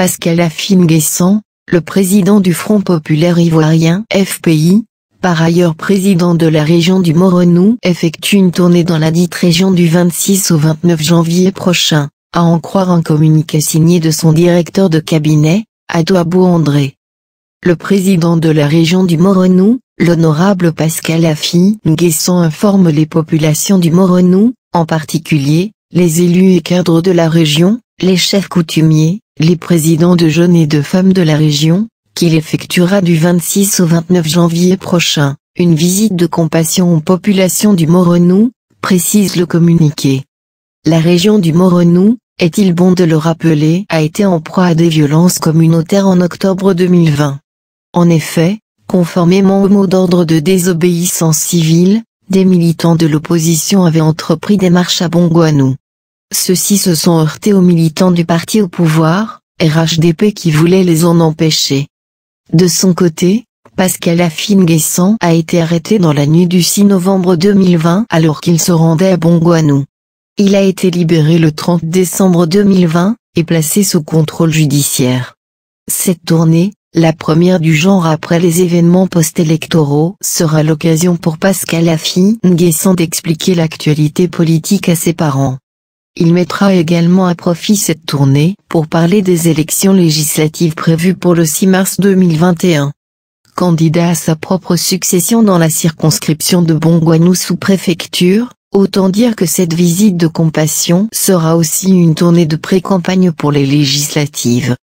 Pascal Affi-N'Guessan, le président du Front populaire ivoirien (FPI), par ailleurs président de la région du Moronou, effectue une tournée dans la dite région du 26 au 29 janvier prochain, à en croire un communiqué signé de son directeur de cabinet, Adouabou André. Le président de la région du Moronou, l'honorable Pascal Affi-N'Guessan informe les populations du Moronou, en particulier, les élus et cadres de la région, les chefs coutumiers, les présidents de jeunes et de femmes de la région, qu'il effectuera du 26 au 29 janvier prochain, une visite de compassion aux populations du Moronou, précise le communiqué. La région du Moronou, est-il bon de le rappeler, a été en proie à des violences communautaires en octobre 2020. En effet, conformément au mot d'ordre de désobéissance civile, des militants de l'opposition avaient entrepris des marches à Bongouanou. Ceux-ci se sont heurtés aux militants du parti au pouvoir, RHDP, qui voulaient les en empêcher. De son côté, Pascal Affi-N'Guessan a été arrêté dans la nuit du 6 novembre 2020 alors qu'il se rendait à Bongouanou. Il a été libéré le 30 décembre 2020, et placé sous contrôle judiciaire. Cette tournée, la première du genre après les événements post-électoraux, sera l'occasion pour Pascal Affi-N'Guessan d'expliquer l'actualité politique à ses parents. Il mettra également à profit cette tournée, pour parler des élections législatives prévues pour le 6 mars 2021. Candidat à sa propre succession dans la circonscription de Bongouanou sous-préfecture, autant dire que cette visite de compassion sera aussi une tournée de pré-campagne pour les législatives.